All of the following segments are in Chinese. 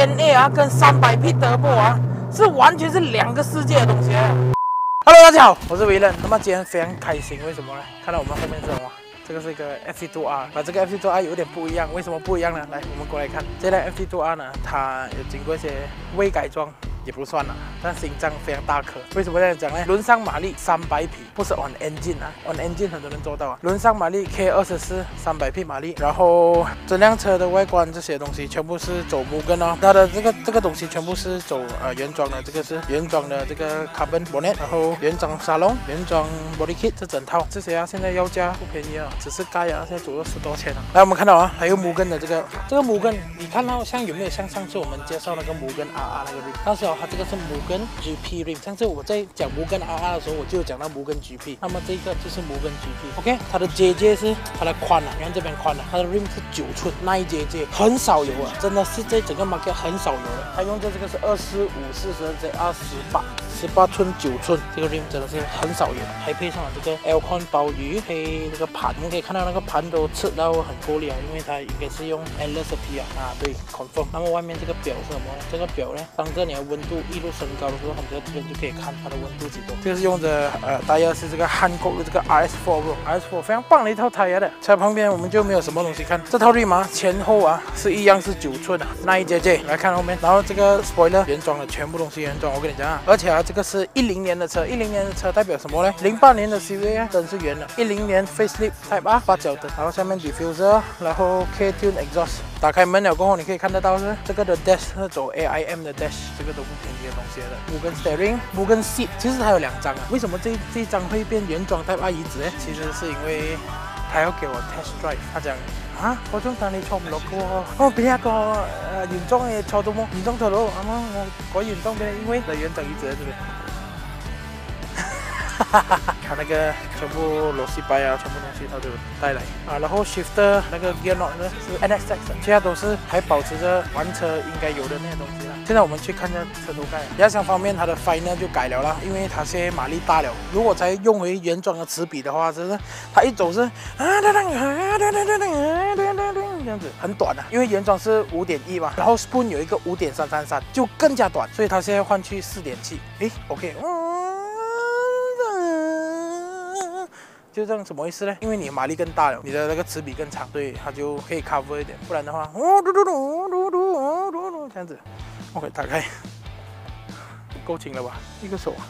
NA 啊跟300P Turbo 啊是完全是两个世界的东西。Hello， 大家好，我是维伦。那么今天非常开心，为什么呢？看到我们后面是什么？这个是一个 FC2R， 这个 FC2R 有点不一样，为什么不一样呢？来，我们过来看，这台 FC2R 呢，它有经过一些微改装。 也不算了，但心脏非常大颗。为什么这样讲呢？轮上马力300匹，不是 on engine 啊 ，on engine 很多人做到啊。轮上马力 K24 300匹马力，然后这辆车的外观这些东西全部是走Mugen哦，它的这个东西全部是走原装的，这个是原装的这个 carbon bonnet， 然后原装沙龙、原装 body kit 这整套，这些啊现在要价不便宜啊，只是盖啊现在走了10多千啊。来，我们看到啊，还有Mugen的这个Mugen， 你看到像有没有像上次我们介绍那个Mugen RR 那个 rim？ 当时它这个是Mugen GP rim， 上次我在讲Mugen RR 的时候，我就有讲到Mugen GP， 那么这个就是Mugen GP。OK， 它的接界是它的宽啊，你看这边宽啊，它的 rim 是9寸，耐接界很少有啊，真的是在整个 market 很少有的。它用的这个是25/42/28寸9寸，这个 rim 真的是很少有，还配上了这个 Alcon 鲍鱼，配这个盘，我们可以看到那个盘都刺到很够力啊，因为它应该是用 endless P 啊，对 confirm。那么外面这个表是什么呢？这个表呢，当着你的温度一路升高的时候，很多人就可以看它的温度几多。这个是用的大约是这个Hankook的这个 RS4 非常棒的一套胎的。车旁边我们就没有什么东西看，这套 rim 啊前后啊是一样是9寸啊，耐接界。来看后面，然后这个 spoiler 原装的，全部东西原装，我跟你讲啊，而且啊这个是10年的车，10年的车代表什么呢？08年的 CVA 啊灯是原的，10年 facelift Type R 8角灯，然后下面 diffuser， 然后 K-tune exhaust。打开门了过后，你可以看得到是这个的 dash 是走 AIM 的 dash， 这个都不便宜的东西的。Mugen steering、Mugen seat， 其实它有2张啊。为什么这一张会变原装 Type R 移植呢？其实是因为他要给我 test drive， 他讲啊，嗰種但你坐唔落嘅喎，我俾一個原裝嘅坐到冇，原裝坐到，啱啱我改原裝俾你，因為原裝移植喺這邊。它那个全部螺丝摆啊，全部东西它都带来啊，然后 shifter 那个 gear knob 呢是 NSX 的，其他都是还保持着玩车应该有的那些东西啦。现在我们去看一下车头盖，压箱方面它的 final 就改了啦，因为它现在马力大了，如果再用回原装的齿比的话，真是它一走是这样子很短啊，因为原装是5.1嘛，然后 spoon 有一个5.333，就更加短，所以它现在换去4.7，诶 ，OK， 就这样怎么回事呢？因为你的马力更大了，你的那个齿比更长，所以它就可以 cover 一点，不然的话，这样子。OK， 打开，够轻了吧？一个手，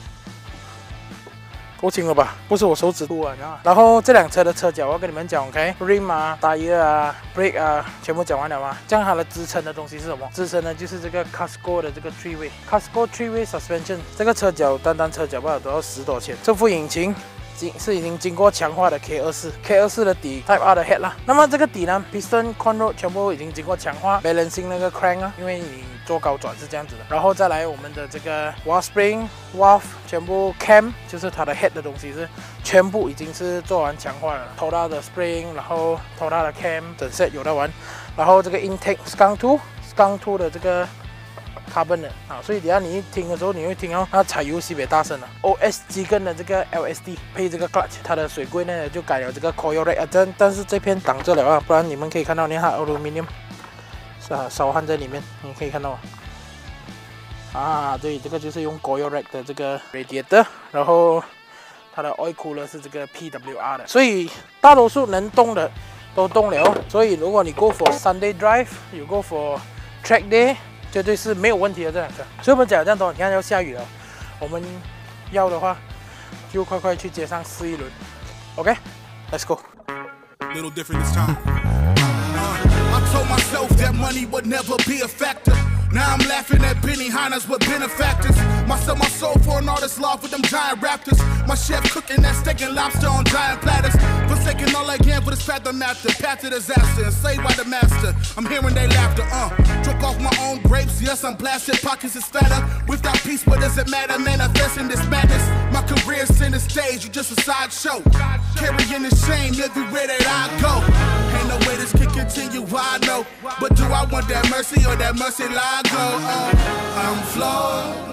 够轻了吧？不是我手指肚啊，你知道吗？然后这辆车的车脚，我跟你们讲 ，OK，rim 啊、tire 啊、brake 啊，全部讲完了吗？这样它的支撑的东西是什么？支撑呢，就是这个 Casco 的这个 3-way，Casco 3-way suspension， 这个车脚单单车脚不了都要10多千，这副引擎。是已经经过强化的 K24 的底 Type R 的 head 啦。那么这个底呢 ，piston conrod 全部已经经过强化 ，balancing 那个 crank 啊，因为你做高转是这样子的。然后再来我们的这个 valve spring、valve 全部 cam 就是它的 head 的东西是全部已经是做完强化了。头大的 spring， 然后头大的 cam 整 set 有的玩。然后这个 intake skunk two 的这个。carbon 的啊，所以等下你一听的时候，你会听到它踩油特别大声了。OSG 跟的这个 LSD 配这个 clutch， 它的水柜呢就改了这个 coil rack 啊，但是这片挡着了啊，不然你们可以看到，你看 aluminium 烧焊在里面，你可以看到啊，对，这个就是用 coil rack 的这个 radiator， 然后它的 oil cooler 是这个 PWR 的，所以大多数能动的都动了。所以如果你 go for Sunday drive，you go for track day。绝对是没有问题的这辆车，所以我们讲这样多，你看要下雨了，我们要的话就快快去街上试一轮 ，OK，Let's go。Little different this time. I told myself that money would never be a factor. Now I'm laughing at Benihana's with benefactors. Sell my soul for an artist loft with them giant raptors. My chef cooking that steak and lobster on giant platters. Forsaking all again for this fathom master. Path to disaster and saved by the master. I'm hearing they laughter, Drunk off my own grapes, yes I'm blasted. Pockets is fatter. Without peace, what does it matter? Manifesting this madness. My career's center stage, you just a sideshow. Carrying the shame everywhere that I go. Ain't no way this can continue, I know. But do I want that mercy or that mercy lie go? I'm flawed.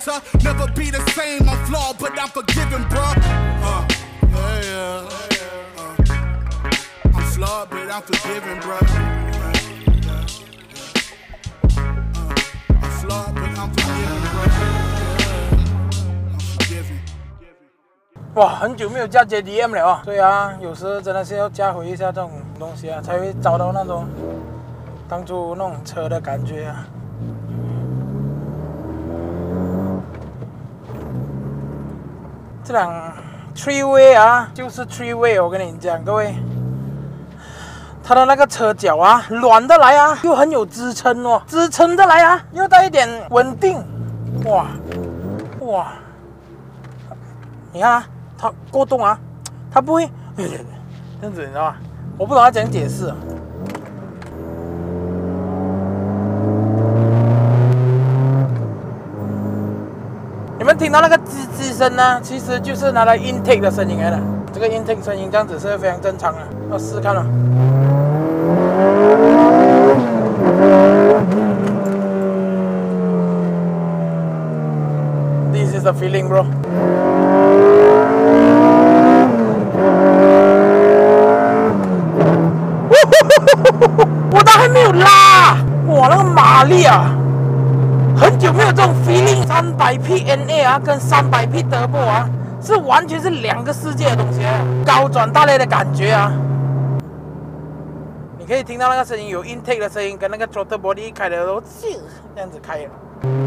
better. Never be the same, I'm flawed, but I'm forgiven, bruh. I'm flawed, but I'm forgiven, bruh. I'm flawed, but I'm forgiven, bruh. I'm forgiven. 哇，很久没有加 JDM 了啊！对啊，有时真的是要加回一下这种东西啊，才会找到那种当初那种车的感觉啊。这辆 three way 啊，就是 three way， 我跟你讲，各位，它的那个车脚啊，软的来啊，又很有支撑哦，支撑的来啊，又带一点稳定，哇哇，你看啊。 它过动啊，它不会这样子，你知道吗？我不懂它怎样解释、啊。你们听到那个吱吱声呢，其实就是它的 intake 的声音来的。这个 intake 声音这样子是非常正常的，要试试看了。This is the feeling, bro. 我都还没有拉，哇，那个马力啊，很久没有这种 feeling。300匹 NA 啊，跟300匹德波啊，是完全是两个世界的东西啊，高转大类的感觉啊。你可以听到那个声音，有 intake 的声音，跟那个 throttle body 开的时候，这样子开的。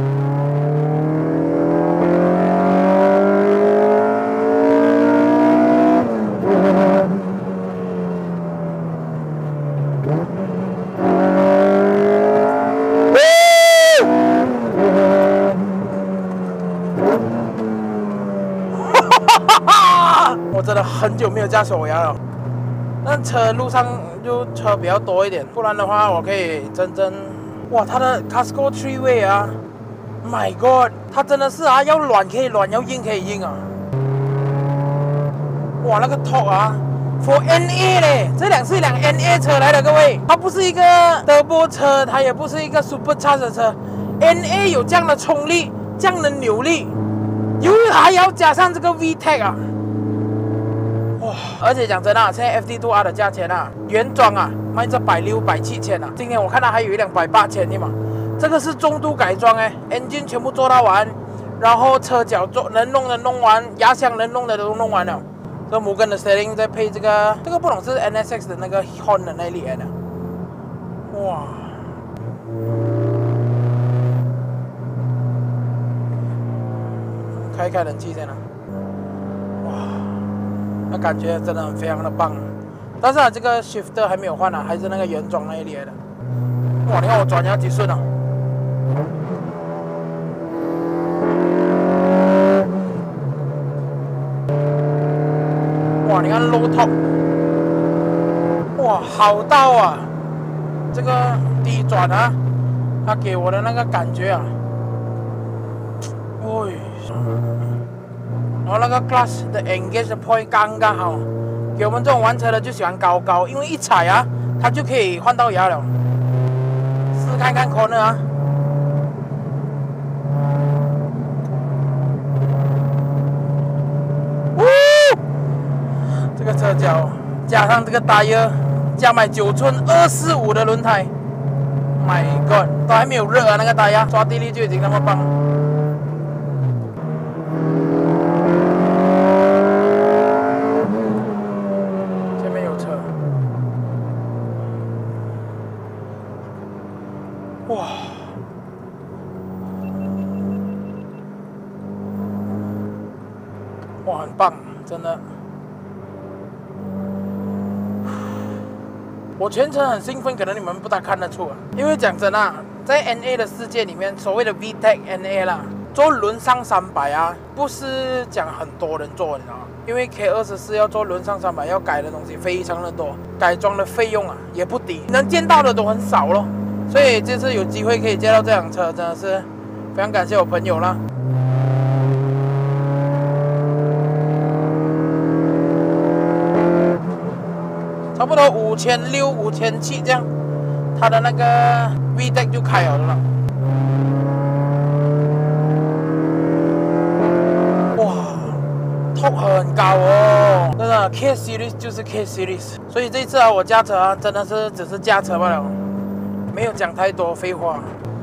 我真的很久没有驾手摇了，那车路上就车比较多一点，不然的话我可以真正哇，它的 Casco three way 啊 ，My God， 它真的是啊，要软可以软，要硬可以硬啊，哇，那个 torque 啊 ，for NA 嘞，这辆是一辆 NA 车来的，各位，它不是一个德波车，它也不是一个 Supercharge 的车 ，NA 有这样的冲力，这样的扭力，还要加上这个 VTEC 啊。 哇！而且讲真啊，现在 FD2R 的价钱啊，原装啊卖这160、170千啊。今天我看到还有一辆180千的嘛，这个是重度改装哎 ，engine 全部做到完，然后车脚做能弄的弄完，压箱能弄的都弄完了。这摩根的 steering 再配这个不懂是 NSX 的那个 Horn 的那里来的。哇！开一开冷气先啊。哇！ 那感觉真的非常的棒，但是啊，这个 shifter 还没有换啊，还是那个原装那一列的。哇，你看我转要几顺啊！哇，你看 low top， 哇，好到啊！这个低转啊，它给我的那个感觉啊，喂。 然后那个 clutch 的 engage 的 point 刚刚好，给我们这种玩车的就喜欢高高，因为一踩啊，它就可以换到牙了。试看看 corner 啊，这个车脚加上这个 tire， 加买9寸245的轮胎 ，My God， 都还没有热啊，那个 tire 抓地力就已经那么棒。 哇！哇，很棒，真的。我全程很兴奋，可能你们不大看得出啊。因为讲真啊，在 NA 的世界里面，所谓的 VTEC NA 啦，做轮上300啊，不是讲很多人做，你知道吗？因为 K24要做轮上300，要改的东西非常的多，改装的费用啊也不低，能见到的都很少咯。 所以这次有机会可以接到这辆车，真的是非常感谢我朋友啦。差不多5600、5700这样，它的那个 VTEC 就开了了。 ，torque 很高哦，真的 K Series 就是 K Series， 所以这一次啊，我驾车啊，真的是只是驾车罢了，没有讲太多废话。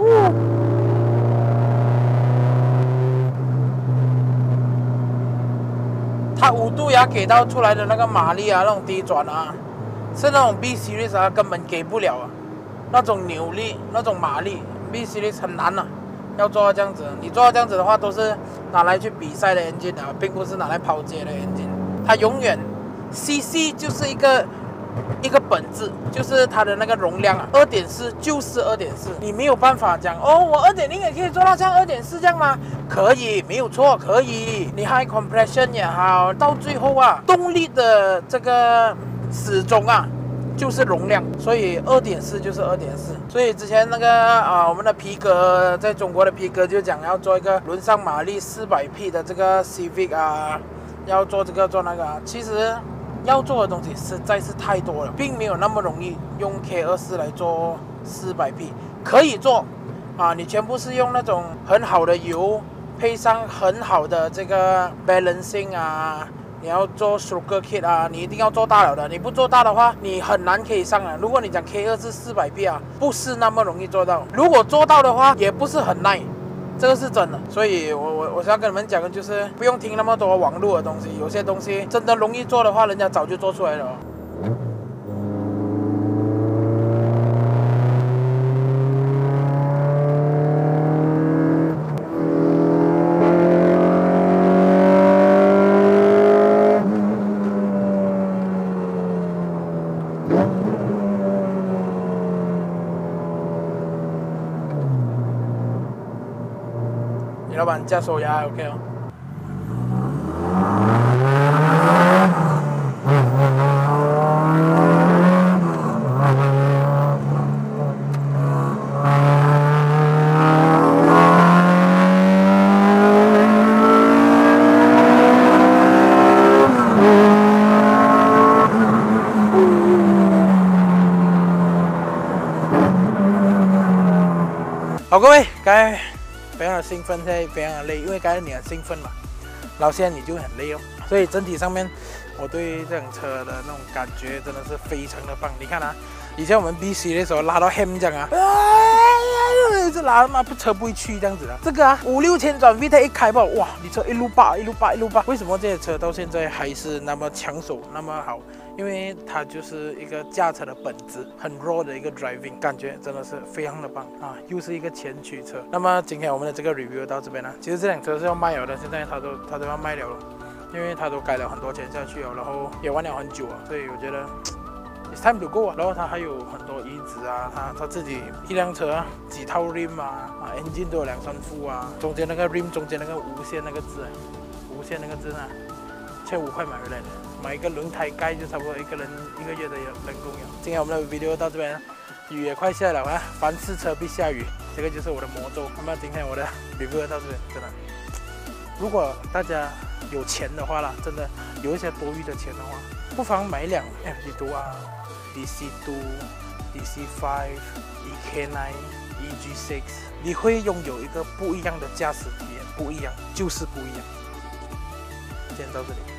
它5度牙给到出来的那个马力啊，那种低转啊，是那种 B Series 啊根本给不了啊，那种扭力、那种马力 ，B Series 很难啊。要做到这样子，你做到这样子的话，都是拿来去比赛的 engine 啊，并不是拿来跑街的 engine。它永远 CC 就是一个本质，就是它的那个容量啊，2.4就是2.4，你没有办法讲哦，我2.0也可以做到像2.4这样吗？可以，没有错，可以。你 high compression 也好，到最后啊，动力的这个始终啊。就是容量，所以2.4就是2.4。所以之前那个我们的皮革在中国的皮革就讲要做一个轮上马力400匹的这个 Civic 啊，要做这个做那个啊。其实要做的东西实在是太多了，并没有那么容易用 K24来做400匹，可以做啊，你全部是用那种很好的油，配上很好的这个 balancing 啊。你要做 stroker kit 啊，你一定要做大了的。你不做大的话，你很难可以上啊。如果你讲 K2 是400匹啊，不是那么容易做到。如果做到的话，也不是很耐，这个是真的。所以我想跟你们讲的就是，不用听那么多网络的东西，有些东西真的容易做的话，人家早就做出来了。老板加手牙 OK 哦。好，各位，该。非常的兴奋，现在非常的累，因为刚才你很兴奋嘛，然后现在你就很累哦，所以整体上面我对这辆车的那种感觉真的是非常的棒。你看啊，以前我们 BC 的时候拉到 Ham 这样啊，一直拉嘛，车不会去这样子的。这个啊，5、6千转 VTEC 一开爆，哇，你车一路霸，一路霸，一路霸。为什么这些车到现在还是那么抢手，那么好？因为它就是一个驾车的本质，很 raw 的一个 driving 感觉，真的是非常的棒啊！又是一个前驱车。那么今天我们的这个 review 到这边了。其实这辆车是要卖了的，现在它都要卖了，因为它都改了很多钱下去了，然后也玩了很久啊，所以我觉得 it's time to go 啊。然后它还有很多移植啊，它自己一辆车啊，几套 rim 啊，engine 都有2、3副啊，中间那个 rim 中间那个无线那个字，无线那个字呢，1500块买回来的。买一个轮胎盖就差不多1个月的人工了。今天我们的 video 到这边，雨也快下了啊，凡是车必下雨，这个就是我的魔咒。那么今天我的 review 到这边，真的，如果大家有钱的话啦，真的有一些多余的钱的话，不妨买一辆 FD2 啊 ，DC2、DC5、EK9、EG6， 你会拥有一个不一样的驾驶体验，不一样，就是不一样。今天到这里。